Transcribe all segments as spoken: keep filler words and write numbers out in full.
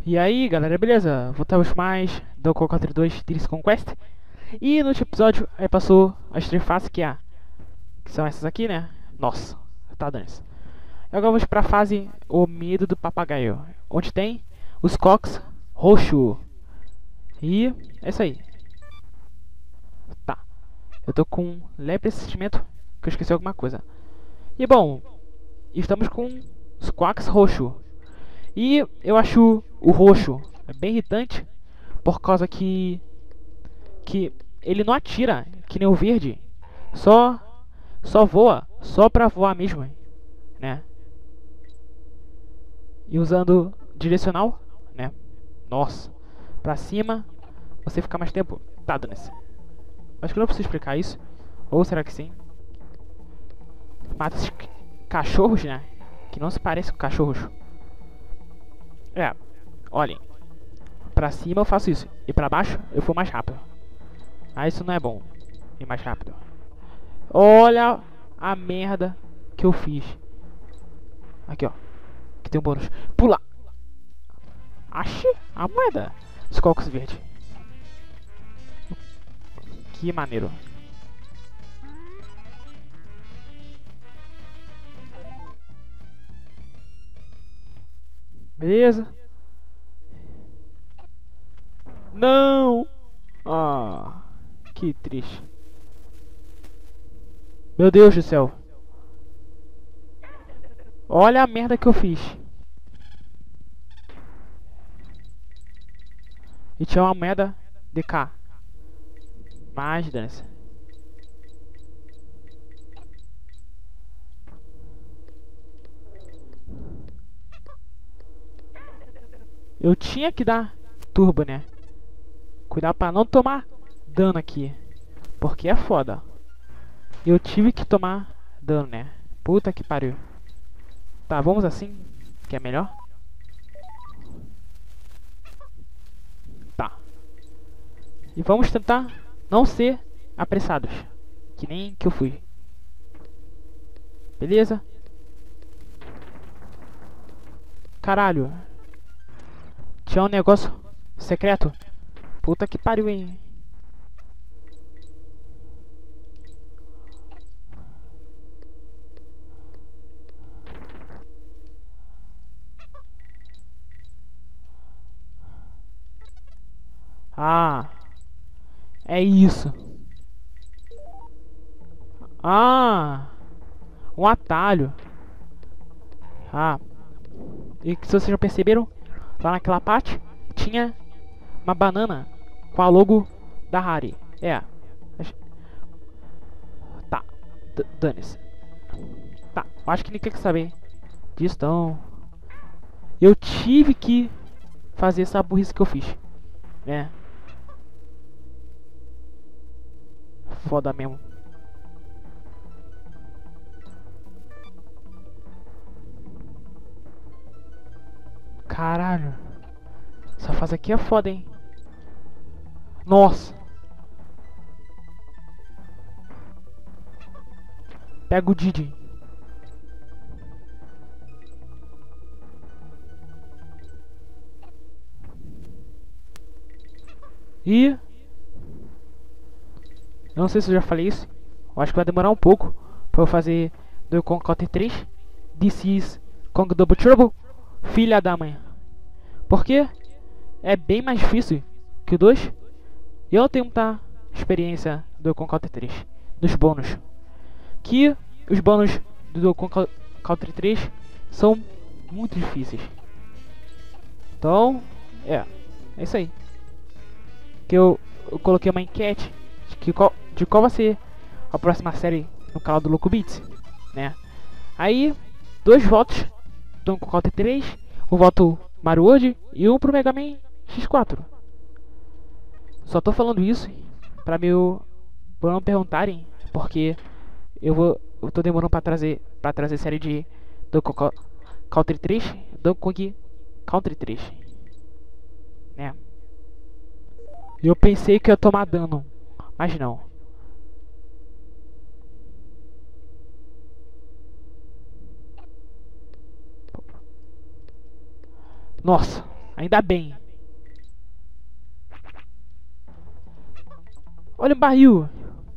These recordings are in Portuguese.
E aí galera, beleza? Voltamos mais do Donkey Kong dois Diddy's Conquest. E no último episódio aí passou as três fases que, há, que são essas aqui, né? Nossa, tá dando isso. Agora vamos pra fase O Medo do Papagaio, onde tem os Cox roxo. E é isso aí. Tá, eu tô com um leve sentimento que eu esqueci alguma coisa. E bom, estamos com os Quacks roxo. E eu acho o roxo bem irritante por causa que que ele não atira que nem o verde, só só voa, só pra voar mesmo, né? E usando direcional, né? Nossa, pra cima, você fica mais tempo dado nesse. Acho que não preciso explicar isso, ou será que sim? Mata esses cachorros, né? Que não se parecem com cachorros. É, olhem, pra cima eu faço isso, e pra baixo eu vou mais rápido. Ah, isso não é bom, ir mais rápido. Olha a merda que eu fiz. Aqui, ó. Aqui tem um bônus. Pula! Ache a moeda. Escolcos verde. Que maneiro. Beleza. Não! Ah, que triste. Meu Deus do céu. Olha a merda que eu fiz. E tinha uma moeda de cá. Mas, dane-se. Eu tinha que dar turbo, né? Cuidar pra não tomar dano aqui. Porque é foda. Eu tive que tomar dano, né? Puta que pariu. Tá, vamos assim, que é melhor. Tá. E vamos tentar não ser apressados, que nem que eu fui. Beleza? Caralho. Tinha um negócio secreto. Puta que pariu, hein? Ah, é isso. Ah, um atalho. Ah, e se vocês já perceberam, lá naquela parte tinha uma banana com a logo da Harry. É. Tá, dane-se. Tá, acho que ninguém quer saber disso, então. Eu tive que fazer essa burrice que eu fiz, né? Foda mesmo. Caralho. Essa fase aqui é foda, hein? Nossa. Pega o Didi. E... eu não sei se eu já falei isso. Eu acho que vai demorar um pouco pra eu fazer do Kong Country três. This is Kong Double Trouble. Filha da mãe. Porque é bem mais difícil que o dois. E eu não tenho muita experiência do Kong Country três. Dos bônus. Que os bônus do Kong Country três são muito difíceis. Então, é. É isso aí. Que eu, eu coloquei uma enquete de, que qual, de qual vai ser a próxima série no canal do Loco Beats, né? Aí, dois votos do Kong Country três, um voto Mario World e um pro Mega Man X quatro. Só tô falando isso pra, meu, pra não perguntarem, porque eu vou eu tô demorando pra trazer pra trazer série de Donkey Kong Country três, Donkey Kong Country três, né? Eu pensei que ia tomar dano, mas não. Nossa, Ainda bem. Olha o barril.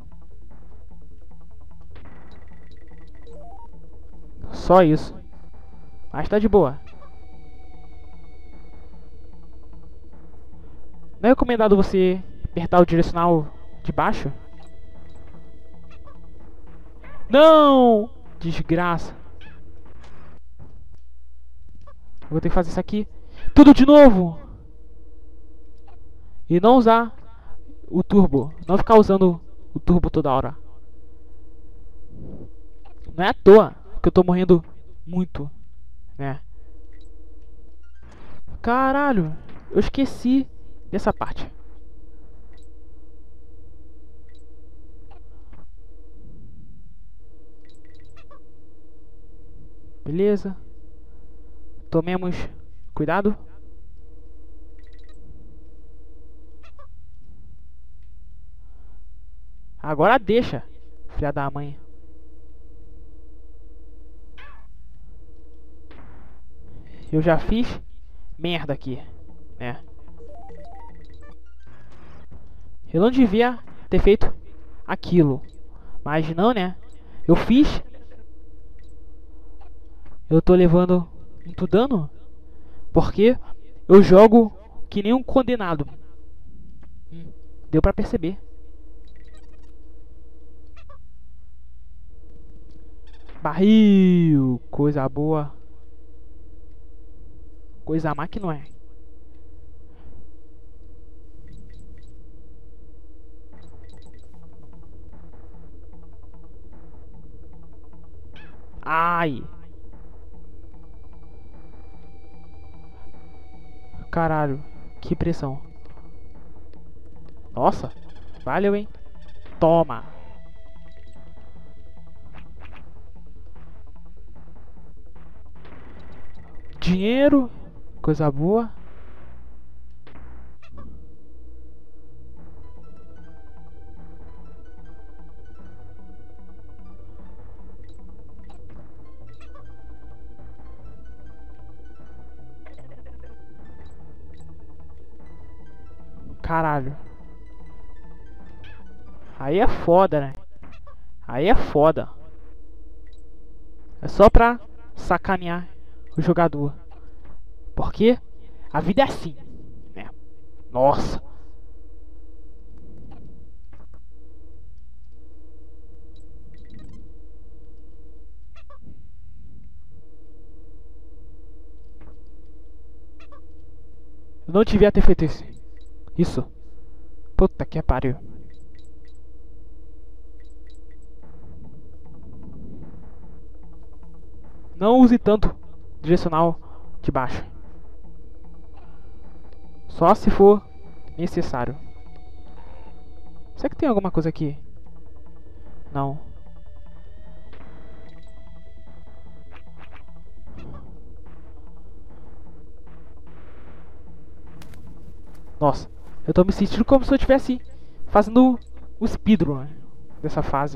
Só isso. Mas tá de boa. Não é recomendado você apertar o direcional de baixo? Não! Desgraça. Vou ter que fazer isso aqui tudo de novo. E não usar o turbo. Não ficar usando o turbo toda hora. Não é à toa que eu tô morrendo muito, né? Caralho, eu esqueci dessa parte. Beleza. Tomemos cuidado. Agora deixa, filha da mãe. Eu já fiz merda aqui, né? Eu não devia ter feito aquilo. Mas não, né? Eu fiz. Eu tô levando muito dano. Porque eu jogo que nem um condenado. Hum, deu pra perceber. Barril. Coisa boa. Coisa má que não é. Ai. Caralho. Que pressão. Nossa. Valeu, hein. Toma. Dinheiro. Coisa boa. Caralho. Aí é foda, né? Aí é foda. É só pra sacanear o jogador. Porque a vida é assim, né? Nossa. Eu não devia ter feito isso. Isso. Puta que pariu. Não use tanto direcional de baixo. Só se for necessário. Será que tem alguma coisa aqui? Não. Nossa, eu tô me sentindo como se eu estivesse fazendo o speedrun, né, dessa fase.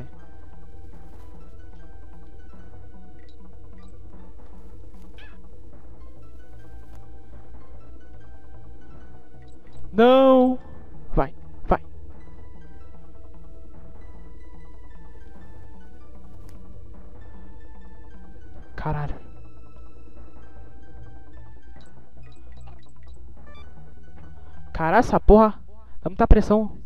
Não! Vai, vai. Caralho. Caralho, essa porra dá muita pressão.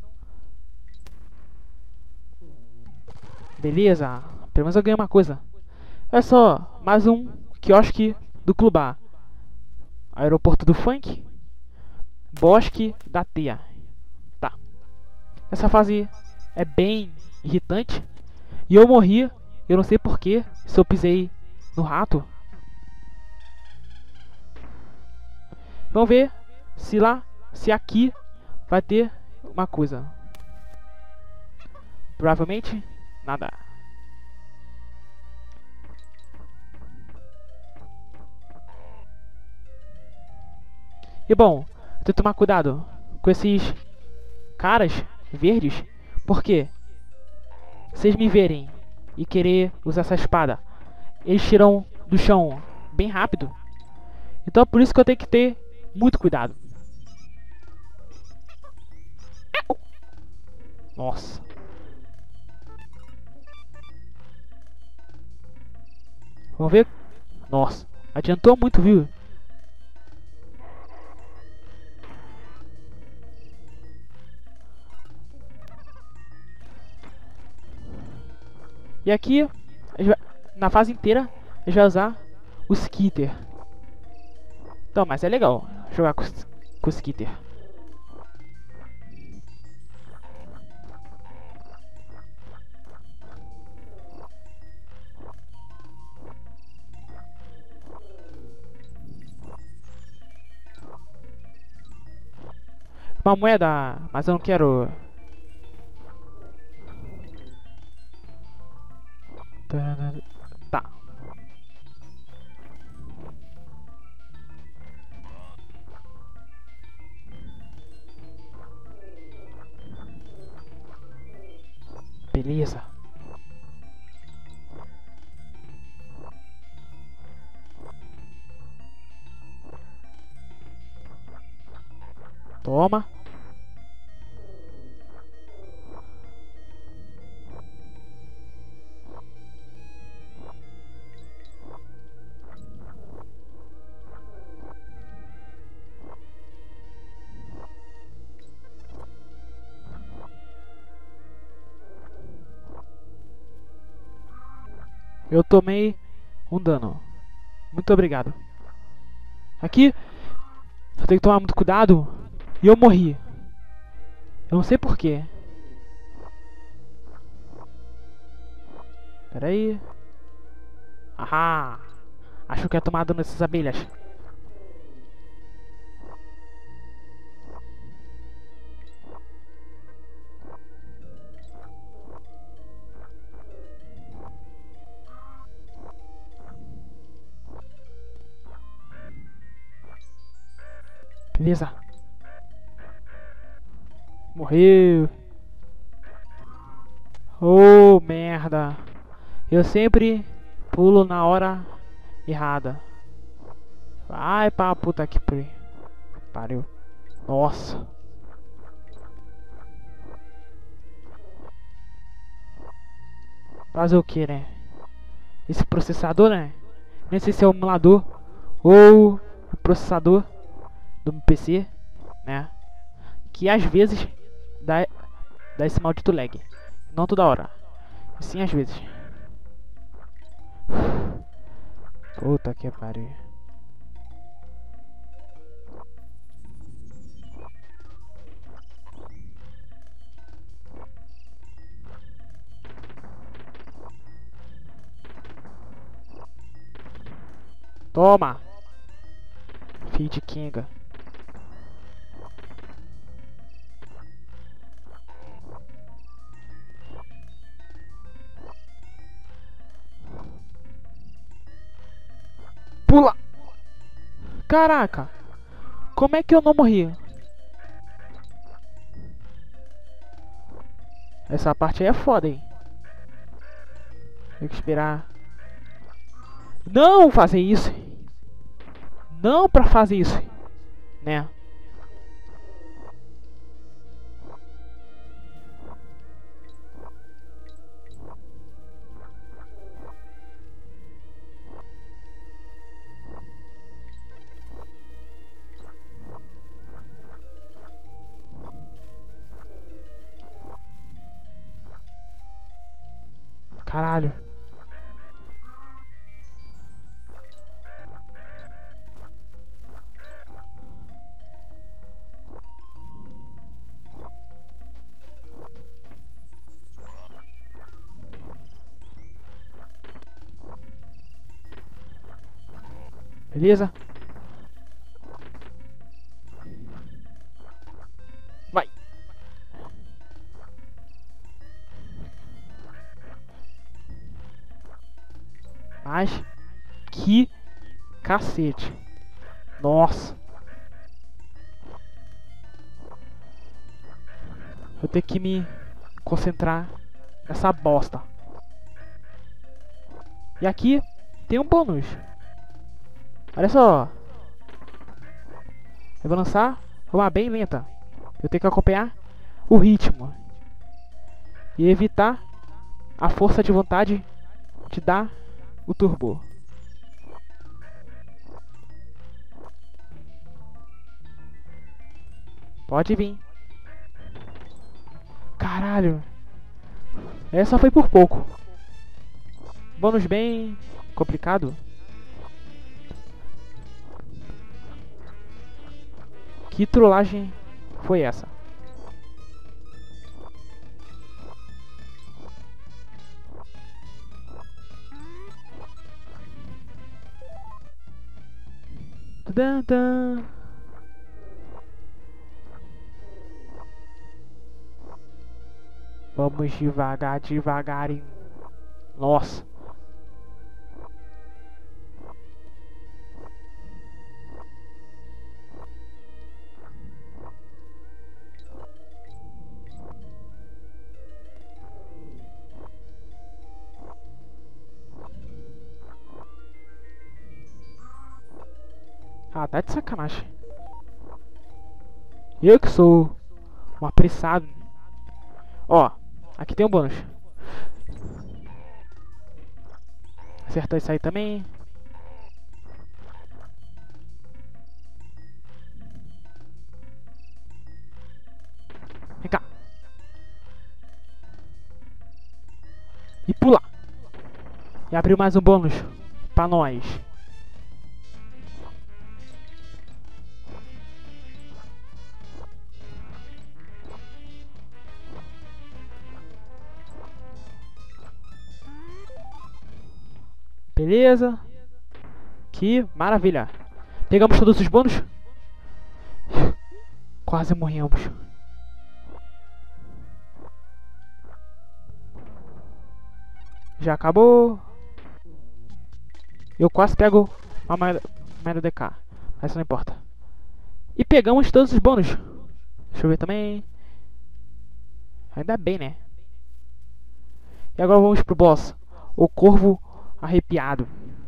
Beleza, pelo menos eu ganhei uma coisa. É só, mais um quiosque do Clubar. Aeroporto do Funk. Bosque da Teia. Tá. Essa fase é bem irritante. E eu morri, eu não sei porquê, se eu pisei no rato. Vamos ver se lá, se aqui vai ter uma coisa. Provavelmente nada. E bom, tem que tomar cuidado com esses caras verdes, porque se eles me verem e querer usar essa espada, eles tiram do chão bem rápido. Então é por isso que eu tenho que ter muito cuidado. Nossa. Vamos ver. Nossa. Adiantou muito, viu? E aqui, a gente vai, na fase inteira, a gente vai usar o Skitter. Então, mas é legal jogar com, com o Skitter. Uma moeda, mas eu não quero. Tá. Beleza. Toma. Eu tomei um dano. Muito obrigado. Aqui, eu tenho que tomar muito cuidado. E eu morri. Eu não sei porquê. Pera aí. Ahá. Acho que eu ia tomar dano nessas abelhas. Beleza. Morreu. Oh, merda. Eu sempre pulo na hora errada. Ai, pra puta que pariu. Nossa. Fazer o que, né? Esse processador, né? Nem sei se é o emulador ou o processador do meu P C, né? Que às vezes dá, dá esse maldito lag. Não toda hora. Sim, às vezes. Puta que pariu. Toma! Filho de Kinga. Pula! Caraca! Como é que eu não morri? Essa parte aí é foda, hein? Tem que esperar. Não fazer isso! Não pra fazer isso! Né? Caralho. Beleza? Vai. Mas que cacete. Nossa. Eu tenho que me concentrar nessa bosta. E aqui tem um bônus. Olha só. Eu vou lançar uma bem lenta. Eu tenho que acompanhar o ritmo. E evitar a força de vontade de dar o turbo. Pode vir. Caralho. Essa foi por pouco. Bônus bem complicado. Que trollagem foi essa? Tadã. Vamos devagar, devagarinho. Nossa. Ah, tá de sacanagem. Eu que sou um apressado. Ó, aqui tem um bônus. Acertar isso aí também. Vem cá. E pula. E abriu mais um bônus pra nós. Beleza. Que maravilha. Pegamos todos os bônus. Quase morremos. Já acabou. Eu quase pego uma merda D K. Mas isso não importa. E pegamos todos os bônus. Deixa eu ver também. Ainda bem, né? E agora vamos pro boss. O Corvo Arrepiado.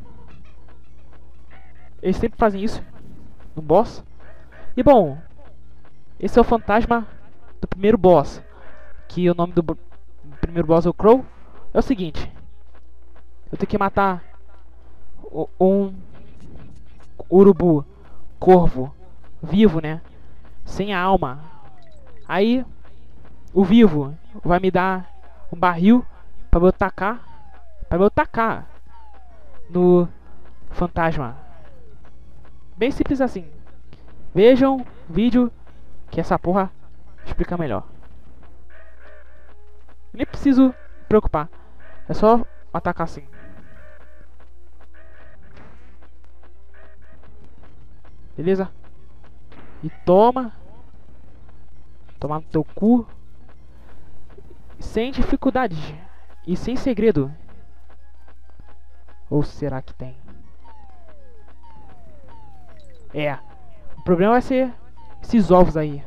Eles sempre fazem isso no boss. E bom, esse é o fantasma do primeiro boss. Que o nome do primeiro boss é o Crow. É o seguinte. Eu tenho que matar um urubu, corvo, vivo, né? Sem a alma. Aí, o vivo vai me dar um barril pra eu tacar. Pra eu tacar no fantasma. Bem simples assim. Vejam o vídeo que essa porra explica melhor. Nem preciso me preocupar. É só atacar assim. Beleza? E toma. Toma no teu cu. Sem dificuldade. E sem segredo. Ou será que tem? É. O problema vai ser esses ovos aí.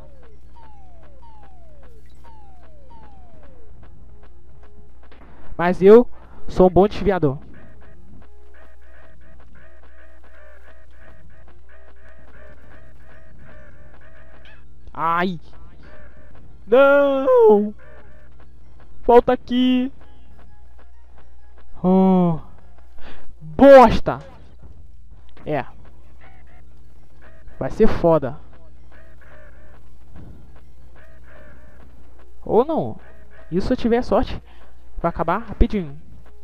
Mas eu sou um bom desviador. Ai! Não! Volta aqui! Oh. Bosta! É. Vai ser foda. Ou não. Isso se eu tiver sorte. Vai acabar rapidinho.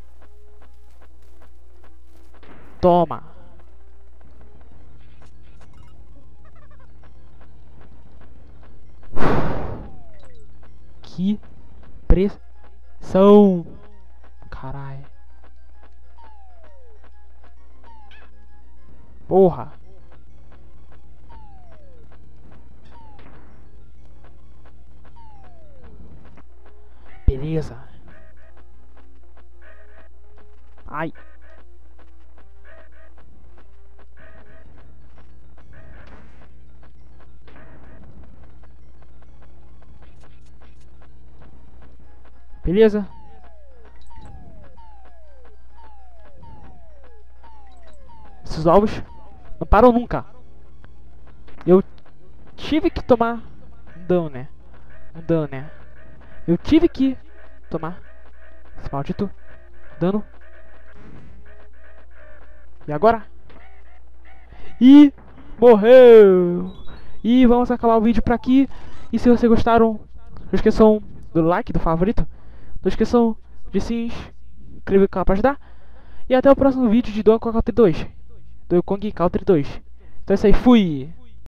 Toma. Que pressão. Caralho. Porra. Beleza. Ai. Beleza. Esses ovos não param nunca. Eu tive que tomar um dano, né? Um dano, né? Eu tive que tomar esse maldito dano. E agora? E morreu! E vamos acabar o vídeo por aqui. E se vocês gostaram, não esqueçam do like, do favorito. Não esqueçam de se inscrever no canal para ajudar. E até o próximo vídeo de Donkey Kong Country dois. Donkey Kong Country dois. Então é isso aí, fui!